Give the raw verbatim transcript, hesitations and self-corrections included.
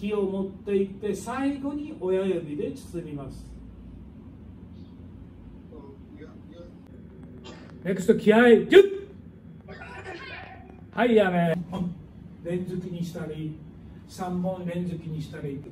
木を持っていって最後に親指で包みます。ネクスト気合いギュッ。はい、やめ連続にしたりさんぼん連続にしたり。